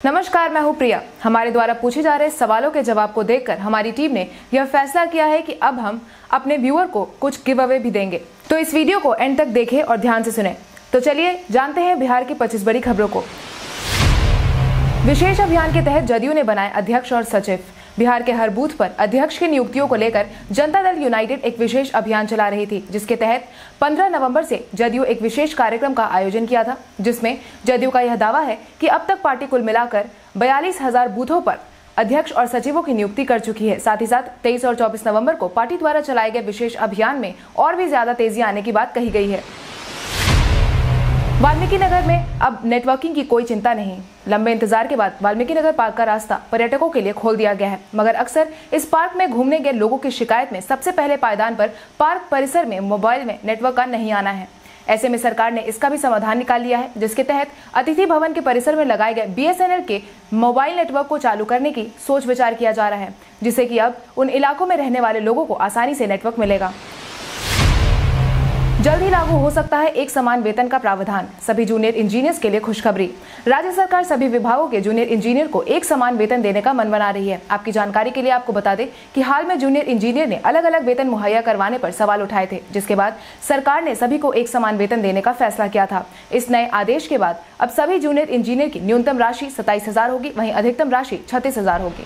नमस्कार, मैं हूं प्रिया। हमारे द्वारा पूछे जा रहे सवालों के जवाब को देखकर हमारी टीम ने यह फैसला किया है कि अब हम अपने व्यूअर को कुछ गिव अवे भी देंगे। तो इस वीडियो को एंड तक देखें और ध्यान से सुनें। तो चलिए जानते हैं बिहार की 25 बड़ी खबरों को। विशेष अभियान के तहत जदयू ने बनाए अध्यक्ष और सचिव। बिहार के हर बूथ पर अध्यक्ष की नियुक्तियों को लेकर जनता दल यूनाइटेड एक विशेष अभियान चला रही थी, जिसके तहत 15 नवंबर से जदयू एक विशेष कार्यक्रम का आयोजन किया था, जिसमें जदयू का यह दावा है कि अब तक पार्टी कुल मिलाकर 42,000 बूथों पर अध्यक्ष और सचिवों की नियुक्ति कर चुकी है। साथ ही साथ 23 और 24 नवंबर को पार्टी द्वारा चलाए गए विशेष अभियान में और भी ज्यादा तेजी आने की बात कही गई है। वाल्मीकिनगर में अब नेटवर्किंग की कोई चिंता नहीं। लंबे इंतजार के बाद वाल्मीकिनगर पार्क का रास्ता पर्यटकों के लिए खोल दिया गया है, मगर अक्सर इस पार्क में घूमने गए लोगों की शिकायत में सबसे पहले पायदान पर पार्क परिसर में मोबाइल में नेटवर्क का नहीं आना है। ऐसे में सरकार ने इसका भी समाधान निकाल लिया है, जिसके तहत अतिथि भवन के परिसर में लगाए गए BSNL के मोबाइल नेटवर्क को चालू करने की सोच विचार किया जा रहा है, जिससे कि अब उन इलाकों में रहने वाले लोगों को आसानी से नेटवर्क मिलेगा। जल्द ही लागू हो सकता है एक समान वेतन का प्रावधान। सभी जूनियर इंजीनियर्स के लिए खुशखबरी। राज्य सरकार सभी विभागों के जूनियर इंजीनियर को एक समान वेतन देने का मन बना रही है। आपकी जानकारी के लिए आपको बता दें कि हाल में जूनियर इंजीनियर ने अलग अलग वेतन मुहैया करवाने पर सवाल उठाए थे, जिसके बाद सरकार ने सभी को एक समान वेतन देने का फैसला किया था। इस नए आदेश के बाद अब सभी जूनियर इंजीनियर की न्यूनतम राशि 27,000 होगी, वहीं अधिकतम राशि 36,000 होगी।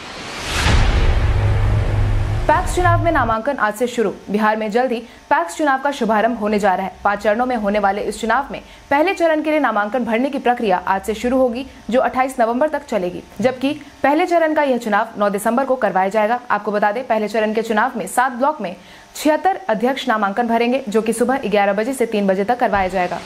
पैक्स चुनाव में नामांकन आज से शुरू। बिहार में जल्द ही पैक्स चुनाव का शुभारंभ होने जा रहा है। 5 चरणों में होने वाले इस चुनाव में पहले चरण के लिए नामांकन भरने की प्रक्रिया आज से शुरू होगी, जो 28 नवंबर तक चलेगी, जबकि पहले चरण का यह चुनाव 9 दिसंबर को करवाया जाएगा। आपको बता दें, पहले चरण के चुनाव में 7 ब्लॉक में 76 अध्यक्ष नामांकन भरेंगे, जो कि सुबह 11 बजे से 3 बजे तक करवाया जाएगा।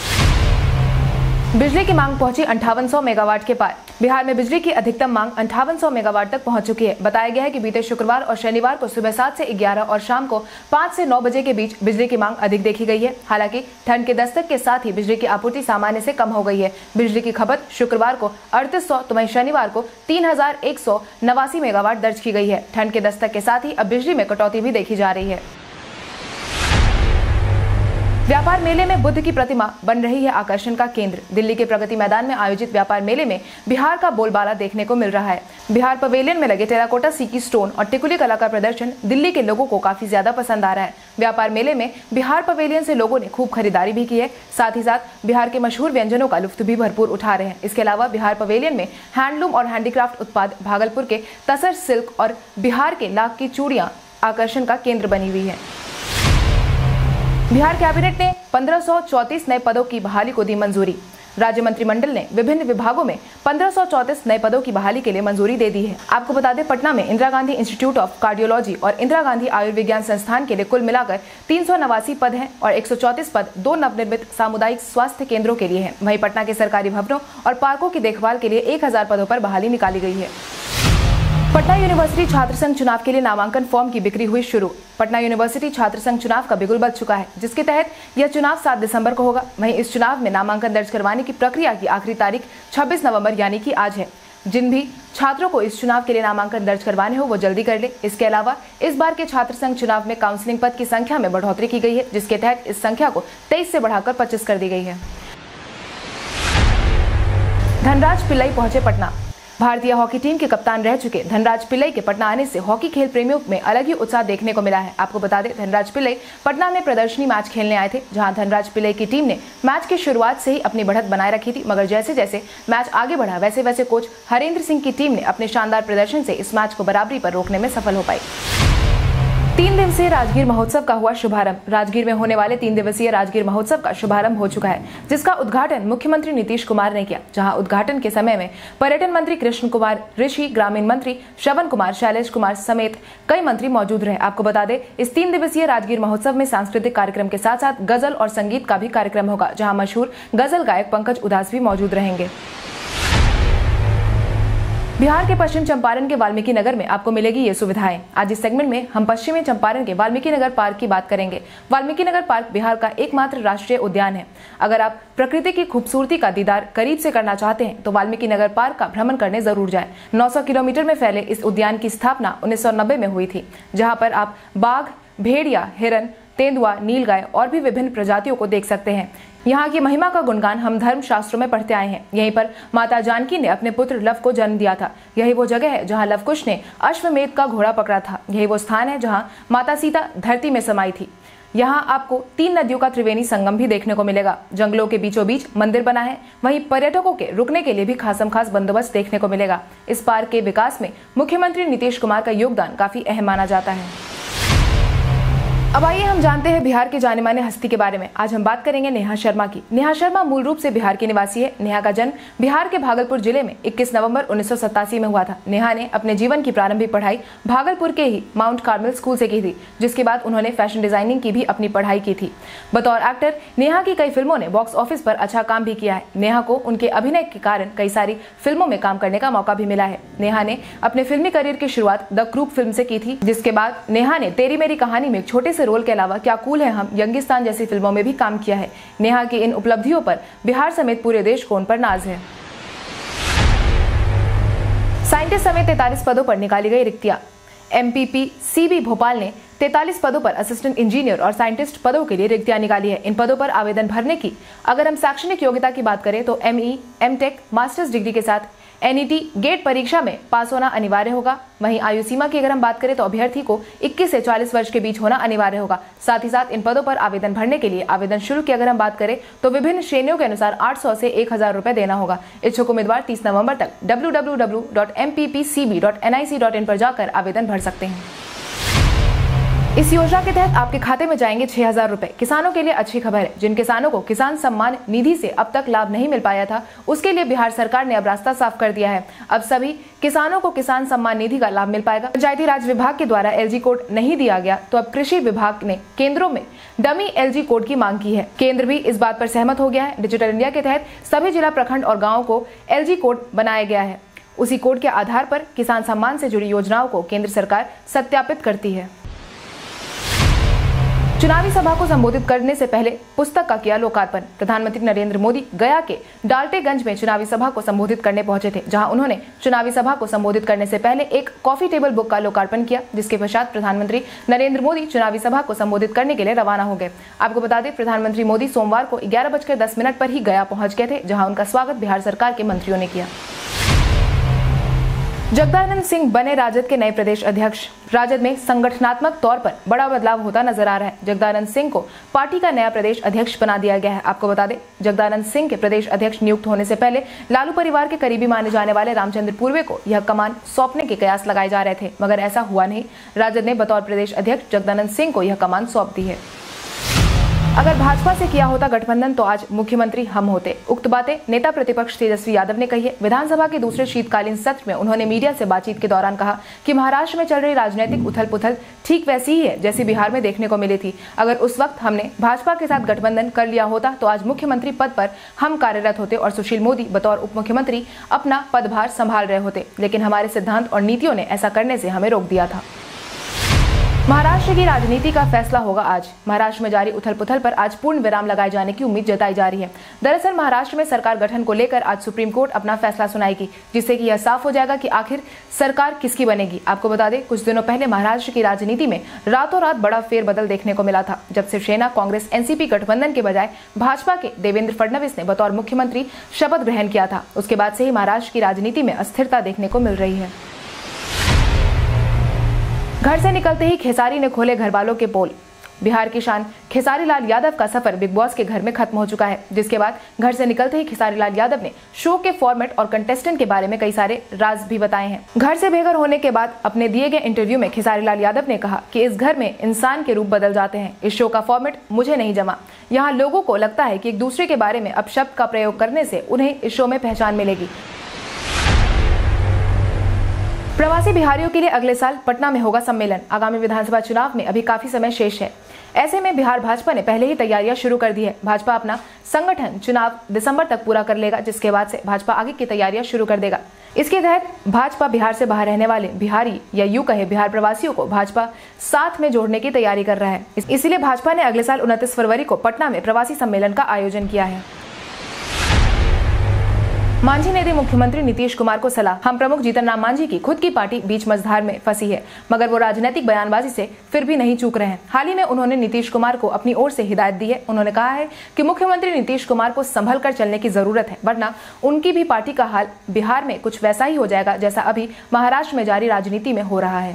बिजली की मांग पहुंची 5800 मेगावाट के पार। बिहार में बिजली की अधिकतम मांग 5800 मेगावाट तक पहुंच चुकी है। बताया गया है कि बीते शुक्रवार और शनिवार को सुबह 7 से 11 और शाम को 5 से 9 बजे के बीच बिजली की मांग अधिक देखी गई है। हालांकि ठंड के दस्तक के साथ ही बिजली की आपूर्ति सामान्य से कम हो गई है। बिजली की खपत शुक्रवार को 3800 तो वहीं शनिवार को 3189 मेगावाट दर्ज की गई है। ठंड के दस्तक के साथ ही अब बिजली में कटौती भी देखी जा रही है। व्यापार मेले में बुद्ध की प्रतिमा बन रही है आकर्षण का केंद्र। दिल्ली के प्रगति मैदान में आयोजित व्यापार मेले में बिहार का बोलबाला देखने को मिल रहा है। बिहार पवेलियन में लगे टेराकोटा सीकी स्टोन और टिकुली कला का प्रदर्शन दिल्ली के लोगों को काफी ज्यादा पसंद आ रहा है। व्यापार मेले में बिहार पवेलियन से लोगों ने खूब खरीदारी भी की है। साथ ही साथ बिहार के मशहूर व्यंजनों का लुत्फ भी भरपूर उठा रहे हैं। इसके अलावा बिहार पवेलियन में हैंडलूम और हैंडीक्राफ्ट उत्पाद, भागलपुर के तसर सिल्क और बिहार के लाख की चूड़ियां आकर्षण का केंद्र बनी हुई है। बिहार कैबिनेट ने 1534 नए पदों की बहाली को दी मंजूरी। राज्य मंत्रिमंडल ने विभिन्न विभागों में 1534 नए पदों की बहाली के लिए मंजूरी दे दी है। आपको बता दें, पटना में Indira Gandhi institute of cardiology और इंदिरा गांधी आयुर्विज्ञान संस्थान के लिए कुल मिलाकर 389 पद हैं और 134 पद 2 नवनिर्मित सामुदायिक स्वास्थ्य केंद्रों के लिए हैं। वहीं पटना के सरकारी भवनों और पार्कों की देखभाल के लिए 1000 पदों पर बहाली निकाली गई है। पटना यूनिवर्सिटी छात्र संघ चुनाव के लिए नामांकन फॉर्म की बिक्री हुई शुरू। पटना यूनिवर्सिटी छात्र संघ चुनाव का बिगुल बज चुका है, जिसके तहत यह चुनाव 7 दिसंबर को होगा। वहीं इस चुनाव में नामांकन दर्ज करवाने की प्रक्रिया की आखिरी तारीख 26 नवंबर यानी कि आज है। जिन भी छात्रों को इस चुनाव के लिए नामांकन दर्ज करवाने हो वो जल्दी कर ले। इसके अलावा इस बार के छात्र संघ चुनाव में काउंसलिंग पद की संख्या में बढ़ोतरी की गई है, जिसके तहत इस संख्या को 23 से बढ़ाकर 25 कर दी गई है। धनराज पिल्लई पहुंचे पटना। भारतीय हॉकी टीम के कप्तान रह चुके धनराज पिल्लई के पटना आने से हॉकी खेल प्रेमियों में अलग ही उत्साह देखने को मिला है। आपको बता दें, धनराज पिल्लई पटना में प्रदर्शनी मैच खेलने आए थे, जहां धनराज पिल्लई की टीम ने मैच की शुरुआत से ही अपनी बढ़त बनाए रखी थी, मगर जैसे जैसे मैच आगे बढ़ा वैसे वैसे कोच हरेंद्र सिंह की टीम ने अपने शानदार प्रदर्शन से इस मैच को बराबरी पर रोकने में सफल हो पाई। 3 दिवसीय राजगीर महोत्सव का हुआ शुभारंभ। राजगीर में होने वाले 3 दिवसीय राजगीर महोत्सव का शुभारंभ हो चुका है, जिसका उद्घाटन मुख्यमंत्री नीतीश कुमार ने किया। जहां उद्घाटन के समय में पर्यटन मंत्री कृष्ण कुमार ऋषि, ग्रामीण मंत्री श्रवण कुमार, शैलेश कुमार समेत कई मंत्री मौजूद रहे। आपको बता दें, इस 3 दिवसीय राजगीर महोत्सव में सांस्कृतिक कार्यक्रम के साथ साथ गजल और संगीत का भी कार्यक्रम होगा, जहाँ मशहूर गजल गायक पंकज उदास भी मौजूद रहेंगे। बिहार के पश्चिम चंपारण के वाल्मीकिनगर में आपको मिलेगी ये सुविधाएं। आज इस सेगमेंट में हम पश्चिमी चंपारण के वाल्मीकिनगर पार्क की बात करेंगे। वाल्मीकिनगर पार्क बिहार का एकमात्र राष्ट्रीय उद्यान है। अगर आप प्रकृति की खूबसूरती का दीदार करीब से करना चाहते हैं तो वाल्मीकिनगर पार्क का भ्रमण करने जरूर जाएं। 900 किलोमीटर में फैले इस उद्यान की स्थापना 1990 में हुई थी, जहाँ पर आप बाघ, भेड़िया, हिरन, तेंदुआ, नीलगाय और भी विभिन्न प्रजातियों को देख सकते हैं। यहाँ की महिमा का गुणगान हम धर्म शास्त्रों में पढ़ते आए हैं। यहीं पर माता जानकी ने अपने पुत्र लव को जन्म दिया था। यही वो जगह है जहाँ लवकुश ने अश्वमेध का घोड़ा पकड़ा था। यही वो स्थान है जहाँ माता सीता धरती में समाई थी। यहाँ आपको 3 नदियों का त्रिवेणी संगम भी देखने को मिलेगा। जंगलों के बीचों बीच मंदिर बना है। वहीं पर्यटकों के रुकने के लिए भी खासम खास बंदोबस्त देखने को मिलेगा। इस पार्क के विकास में मुख्यमंत्री नीतीश कुमार का योगदान काफी अहम माना जाता है। अब आइए हम जानते हैं बिहार के जाने माने हस्ती के बारे में। आज हम बात करेंगे नेहा शर्मा की। नेहा शर्मा मूल रूप से बिहार की निवासी है। नेहा का जन्म बिहार के भागलपुर जिले में 21 नवंबर 1987 में हुआ था। नेहा ने अपने जीवन की प्रारंभिक पढ़ाई भागलपुर के ही माउंट कार्मेल स्कूल से की थी, जिसके बाद उन्होंने फैशन डिजाइनिंग की भी अपनी पढ़ाई की थी। बतौर एक्टर नेहा की कई फिल्मों ने बॉक्स ऑफिस पर अच्छा काम भी किया है। नेहा को उनके अभिनय के कारण कई सारी फिल्मों में काम करने का मौका भी मिला है। नेहा ने अपने फिल्मी करियर की शुरुआत द क्रूप फिल्म से की थी, जिसके बाद नेहा ने तेरी मेरी कहानी में एक छोटे से रोल के अलावा क्या कूल है हम, यंगिस्तान जैसी फिल्मों में भी काम किया है। नेहा की इन उपलब्धियों पर बिहार समेत पूरे देश को उन पर नाज है। साइंटिस्ट समेत 43 पदों पर निकाली गई रिक्तियां। MPPCB भोपाल ने 43 पदों पर असिस्टेंट इंजीनियर और साइंटिस्ट पदों के लिए रिक्तियां निकाली है। इन पदों पर आवेदन भरने की अगर हम शैक्षणिक योग्यता की बात करें तो ME, MTech, मास्टर्स डिग्री के साथ NET-GET परीक्षा में पास होना अनिवार्य होगा। वहीं आयु सीमा की अगर हम बात करें तो अभ्यर्थी को 21 से 40 वर्ष के बीच होना अनिवार्य होगा। साथ ही साथ इन पदों पर आवेदन भरने के लिए आवेदन शुल्क की अगर हम बात करें तो विभिन्न श्रेणियों के अनुसार 800 से 1000 रुपए देना होगा। इच्छुक उम्मीदवार 30 नवंबर तक www.mppcb.nic.in पर जाकर आवेदन भर सकते हैं। इस योजना के तहत आपके खाते में जाएंगे 6000 रुपए। किसानों के लिए अच्छी खबर है। जिन किसानों को किसान सम्मान निधि से अब तक लाभ नहीं मिल पाया था, उसके लिए बिहार सरकार ने अब रास्ता साफ कर दिया है। अब सभी किसानों को किसान सम्मान निधि का लाभ मिल पाएगा। पंचायती राज विभाग के द्वारा LG कोड नहीं दिया गया, तो अब कृषि विभाग ने केंद्रों में डमी LG कोड की मांग की है। केंद्र भी इस बात पर सहमत हो गया है। डिजिटल इंडिया के तहत सभी जिला, प्रखंड और गाँव को LG कोड बनाया गया है। उसी कोड के आधार पर किसान सम्मान से जुड़ी योजनाओं को केंद्र सरकार सत्यापित करती है। चुनावी सभा को संबोधित करने से पहले पुस्तक का किया लोकार्पण। प्रधानमंत्री नरेंद्र मोदी गया के डाल्टेगंज में चुनावी सभा को संबोधित करने पहुंचे थे, जहां उन्होंने चुनावी सभा को संबोधित करने से पहले एक कॉफी टेबल बुक का लोकार्पण किया, जिसके पश्चात प्रधानमंत्री नरेंद्र मोदी चुनावी सभा को संबोधित करने के लिए रवाना हो गए। आपको बता दें, प्रधानमंत्री मोदी सोमवार को 11:10 पर ही गया पहुंच गए थे, जहाँ उनका स्वागत बिहार सरकार के मंत्रियों ने किया। जगदानंद सिंह बने राजद के नए प्रदेश अध्यक्ष। राजद में संगठनात्मक तौर पर बड़ा बदलाव होता नजर आ रहा है। जगदानंद सिंह को पार्टी का नया प्रदेश अध्यक्ष बना दिया गया है। आपको बता दें, जगदानंद सिंह के प्रदेश अध्यक्ष नियुक्त होने से पहले लालू परिवार के करीबी माने जाने वाले रामचंद्र पूर्वे को यह कमान सौंपने के कयास लगाए जा रहे थे, मगर ऐसा हुआ नहीं। राजद ने बतौर प्रदेश अध्यक्ष जगदानंद सिंह को यह कमान सौंप दी है। अगर भाजपा से किया होता गठबंधन तो आज मुख्यमंत्री हम होते। उक्त बातें नेता प्रतिपक्ष तेजस्वी यादव ने कही है। विधानसभा के दूसरे शीतकालीन सत्र में उन्होंने मीडिया से बातचीत के दौरान कहा कि महाराष्ट्र में चल रही राजनीतिक उथल पुथल ठीक वैसी ही है जैसी बिहार में देखने को मिली थी। अगर उस वक्त हमने भाजपा के साथ गठबंधन कर लिया होता तो आज मुख्यमंत्री पद पर हम कार्यरत होते और सुशील मोदी बतौर उप मुख्यमंत्री अपना पदभार संभाल रहे होते, लेकिन हमारे सिद्धांत और नीतियों ने ऐसा करने से हमें रोक दिया था। महाराष्ट्र की राजनीति का फैसला होगा आज। महाराष्ट्र में जारी उथल पुथल पर आज पूर्ण विराम लगाए जाने की उम्मीद जताई जा रही है। दरअसल महाराष्ट्र में सरकार गठन को लेकर आज सुप्रीम कोर्ट अपना फैसला सुनाएगी, जिससे कि यह साफ हो जाएगा कि आखिर सरकार किसकी बनेगी। आपको बता दें, कुछ दिनों पहले महाराष्ट्र की राजनीति में रातों रात बड़ा फेरबदल देखने को मिला था, जब शिवसेना कांग्रेस NCP गठबंधन के बजाय भाजपा के देवेंद्र फडणवीस ने बतौर मुख्यमंत्री शपथ ग्रहण किया था। उसके बाद से ही महाराष्ट्र की राजनीति में अस्थिरता देखने को मिल रही है। घर से निकलते ही खेसारी ने खोले घर वालों के पोल। बिहार की शान खेसारी लाल यादव का सफर बिग बॉस के घर में खत्म हो चुका है, जिसके बाद घर से निकलते ही खेसारी लाल यादव ने शो के फॉर्मेट और कंटेस्टेंट के बारे में कई सारे राज भी बताए हैं। घर से बेघर होने के बाद अपने दिए गए इंटरव्यू में खेसारी लाल यादव ने कहा कि इस घर में इंसान के रूप बदल जाते हैं। इस शो का फॉर्मेट मुझे नहीं जमा। यहाँ लोगों को लगता है कि एक दूसरे के बारे में अपशब्द का प्रयोग करने से उन्हें इस शो में पहचान मिलेगी। प्रवासी बिहारियों के लिए अगले साल पटना में होगा सम्मेलन। आगामी विधानसभा चुनाव में अभी काफी समय शेष है। ऐसे में बिहार भाजपा ने पहले ही तैयारियां शुरू कर दी है। भाजपा अपना संगठन चुनाव दिसंबर तक पूरा कर लेगा, जिसके बाद से भाजपा आगे की तैयारियां शुरू कर देगा। इसके तहत भाजपा बिहार से बाहर रहने वाले बिहारी या यूं कहे बिहार प्रवासियों को भाजपा साथ में जोड़ने की तैयारी कर रहा है। इसलिए भाजपा ने अगले साल 29 फरवरी को पटना में प्रवासी सम्मेलन का आयोजन किया है। मांझी ने दी मुख्यमंत्री नीतीश कुमार को सलाह। हम प्रमुख जीतन राम मांझी की खुद की पार्टी बीच मझधार में फंसी है, मगर वो राजनीतिक बयानबाजी से फिर भी नहीं चूक रहे हैं। हाल ही में उन्होंने नीतीश कुमार को अपनी ओर से हिदायत दी है। उन्होंने कहा है कि मुख्यमंत्री नीतीश कुमार को संभल कर चलने की जरूरत है, वरना उनकी भी पार्टी का हाल बिहार में कुछ वैसा ही हो जाएगा जैसा अभी महाराष्ट्र में जारी राजनीति में हो रहा है।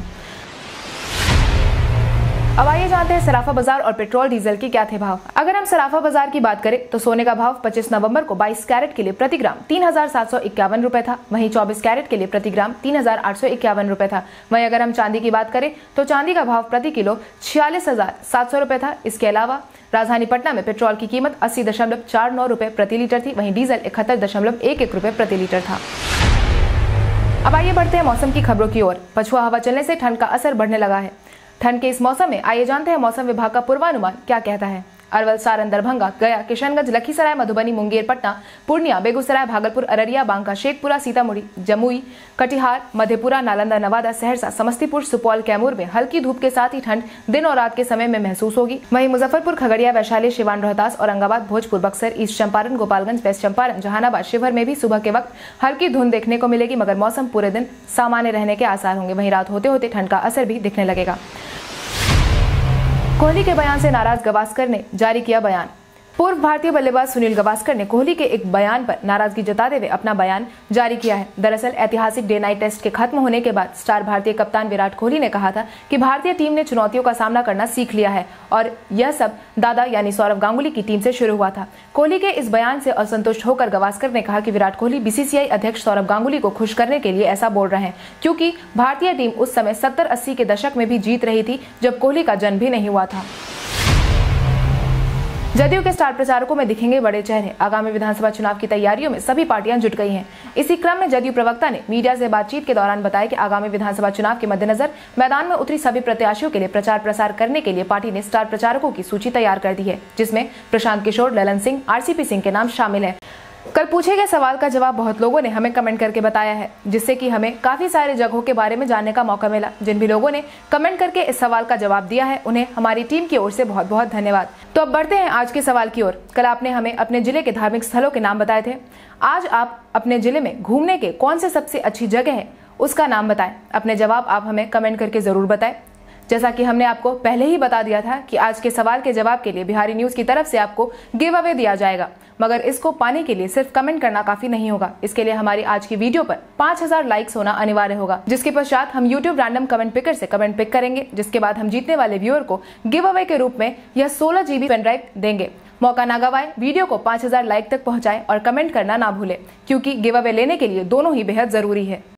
अब आइए जानते हैं सराफा बाजार और पेट्रोल डीजल के क्या थे भाव। अगर हम सराफा बाजार की बात करें तो सोने का भाव 25 नवंबर को 22 कैरेट के लिए प्रति ग्राम 3,751 रुपए था। वहीं 24 कैरेट के लिए प्रति ग्राम 3,851 रुपए था। वहीं अगर हम चांदी की बात करें तो चांदी का भाव प्रति किलो 46,700 रुपए था। इसके अलावा राजधानी पटना में पेट्रोल की कीमत 80.49 रुपए प्रति लीटर थी। वहीं डीजल 71.11 रुपए प्रति लीटर था। अब आइए बढ़ते हैं मौसम की खबरों की ओर। पछुआ हवा चलने से ठंड का असर बढ़ने लगा है। ठंड के इस मौसम में आइए जानते हैं मौसम विभाग का पूर्वानुमान क्या कहता है। अरवल, सारण, दरभंगा, गया, किशनगंज, लखीसराय, मधुबनी, मुंगेर, पटना, पूर्णिया, बेगूसराय, भागलपुर, अररिया, बांका, शेखपुरा, सीतामढ़ी, जमुई, कटिहार, मधेपुरा, नालंदा, नवादा, सहरसा, समस्तीपुर, सुपौल, कैमूर में हल्की धूप के साथ ही ठंड दिन और रात के समय में महसूस होगी। वहीं मुजफ्फरपुर, खगड़िया, वैशाली, सिवान, रोहतास, औरंगाबाद, भोजपुर, बक्सर, ईस्ट चंपारण, गोपालगंज, वेस्ट चंपारण, जहानाबाद, शिवहर में भी सुबह के वक्त हल्की धुंध देखने को मिलेगी, मगर मौसम पूरे दिन सामान्य रहने के आसार होंगे। वहीं रात होते होते ठंड का असर भी दिखने लगेगा। कोहली के बयान से नाराज गावस्कर ने जारी किया बयान। पूर्व भारतीय बल्लेबाज सुनील गावस्कर ने कोहली के एक बयान पर नाराजगी जताते हुए अपना बयान जारी किया है। दरअसल ऐतिहासिक डे नाइट टेस्ट के खत्म होने के बाद स्टार भारतीय कप्तान विराट कोहली ने कहा था कि भारतीय टीम ने चुनौतियों का सामना करना सीख लिया है और यह सब दादा यानी सौरव गांगुली की टीम से शुरू हुआ था। कोहली के इस बयान से असंतुष्ट होकर गावस्कर ने कहा कि विराट कोहली बीसीसीआई अध्यक्ष सौरव गांगुली को खुश करने के लिए ऐसा बोल रहे हैं, क्योंकि भारतीय टीम उस समय 70-80 के दशक में भी जीत रही थी जब कोहली का जन्म भी नहीं हुआ था। जदयू के स्टार प्रचारकों में दिखेंगे बड़े चेहरे। आगामी विधानसभा चुनाव की तैयारियों में सभी पार्टियां जुट गई हैं। इसी क्रम में जदयू प्रवक्ता ने मीडिया से बातचीत के दौरान बताया कि आगामी विधानसभा चुनाव के मद्देनजर मैदान में उतरी सभी प्रत्याशियों के लिए प्रचार प्रसार करने के लिए पार्टी ने स्टार प्रचारकों की सूची तैयार कर दी है, जिसमें प्रशांत किशोर, ललन सिंह, आरसीपी सिंह के नाम शामिल है। कल पूछे गए सवाल का जवाब बहुत लोगों ने हमें कमेंट करके बताया है, जिससे कि हमें काफी सारे जगहों के बारे में जानने का मौका मिला। जिन भी लोगों ने कमेंट करके इस सवाल का जवाब दिया है उन्हें हमारी टीम की ओर से बहुत बहुत धन्यवाद। तो अब बढ़ते हैं आज के सवाल की ओर। कल आपने हमें अपने जिले के धार्मिक स्थलों के नाम बताए थे। आज आप अपने जिले में घूमने के कौन से सबसे अच्छी जगह है उसका नाम बताएं। अपने जवाब आप हमें कमेंट करके जरूर बताएं। जैसा कि हमने आपको पहले ही बता दिया था कि आज के सवाल के जवाब के लिए बिहारी न्यूज की तरफ से आपको गिव अवे दिया जाएगा, मगर इसको पाने के लिए सिर्फ कमेंट करना काफी नहीं होगा। इसके लिए हमारी आज की वीडियो पर 5000 लाइक्स होना अनिवार्य होगा, जिसके पश्चात हम यूट्यूब रैंडम कमेंट पिकर से कमेंट पिक करेंगे, जिसके बाद हम जीतने वाले व्यूअर को गिव अवे के रूप में यह 16 GB पेन ड्राइव देंगे। मौका ना गवाएं, वीडियो को 5000 लाइक तक पहुंचाएं और कमेंट करना ना भूलें, क्योंकि गिव अवे लेने के लिए दोनों ही बेहद जरूरी है।